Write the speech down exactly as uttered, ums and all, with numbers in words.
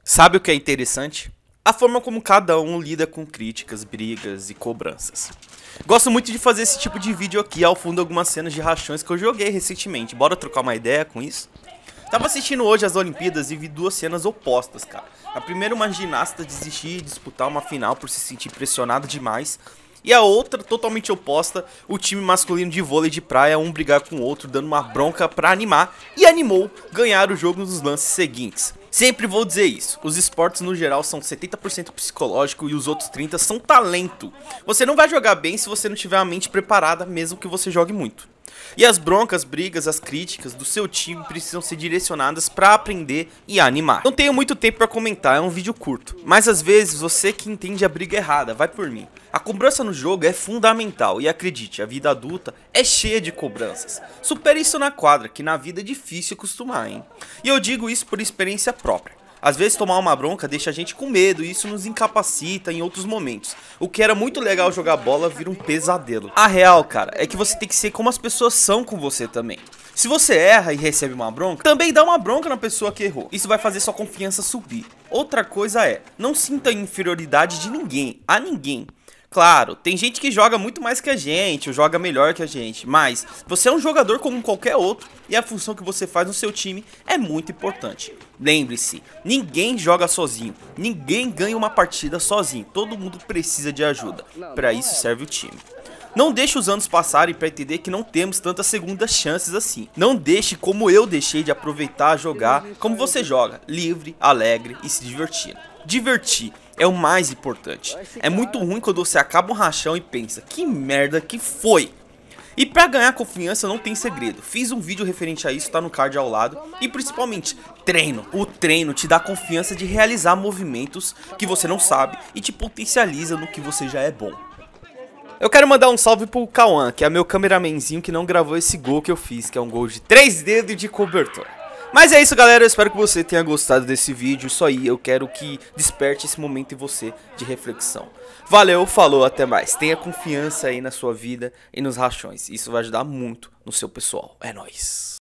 Sabe o que é interessante? A forma como cada um lida com críticas, brigas e cobranças. Gosto muito de fazer esse tipo de vídeo aqui, ao fundo algumas cenas de rachões que eu joguei recentemente. Bora trocar uma ideia com isso? Tava assistindo hoje as Olimpíadas e vi duas cenas opostas, cara. A primeira, uma ginasta desistir de disputar uma final por se sentir pressionada demais. E a outra, totalmente oposta, o time masculino de vôlei de praia, um brigar com o outro, dando uma bronca pra animar, e animou ganhar o jogo nos lances seguintes. Sempre vou dizer isso, os esportes no geral são setenta por cento psicológico e os outros trinta por cento são talento. Você não vai jogar bem se você não tiver a mente preparada, mesmo que você jogue muito. E as broncas, brigas, as críticas do seu time precisam ser direcionadas para aprender e animar. Não tenho muito tempo para comentar, é um vídeo curto. Mas às vezes você que entende a briga errada, vai por mim. A cobrança no jogo é fundamental e acredite, a vida adulta é cheia de cobranças. Supere isso na quadra, que na vida é difícil acostumar, hein? E eu digo isso por experiência própria. Às vezes tomar uma bronca deixa a gente com medo e isso nos incapacita em outros momentos. O que era muito legal jogar bola vira um pesadelo. A real, cara, é que você tem que ser como as pessoas são com você também. Se você erra e recebe uma bronca, também dá uma bronca na pessoa que errou. Isso vai fazer sua confiança subir. Outra coisa é, não sinta inferioridade de ninguém, a ninguém. Claro, tem gente que joga muito mais que a gente, ou joga melhor que a gente, mas você é um jogador como qualquer outro e a função que você faz no seu time é muito importante. Lembre-se, ninguém joga sozinho, ninguém ganha uma partida sozinho, todo mundo precisa de ajuda, para isso serve o time. Não deixe os anos passarem para entender que não temos tantas segundas chances assim. Não deixe como eu deixei de aproveitar jogar como você joga, livre, alegre e se divertindo. Divertir é o mais importante. É muito ruim quando você acaba um rachão e pensa, que merda que foi? E pra ganhar confiança não tem segredo. Fiz um vídeo referente a isso, tá no card ao lado. E principalmente, treino. O treino te dá confiança de realizar movimentos que você não sabe e te potencializa no que você já é bom. Eu quero mandar um salve pro Cauã, que é meu cameramenzinho que não gravou esse gol que eu fiz, que é um gol de três dedos de cobertor. Mas é isso, galera, eu espero que você tenha gostado desse vídeo. Isso aí, eu quero que desperte esse momento em você de reflexão. Valeu, falou, até mais. Tenha confiança aí na sua vida e nos rachões. Isso vai ajudar muito no seu pessoal. É nóis.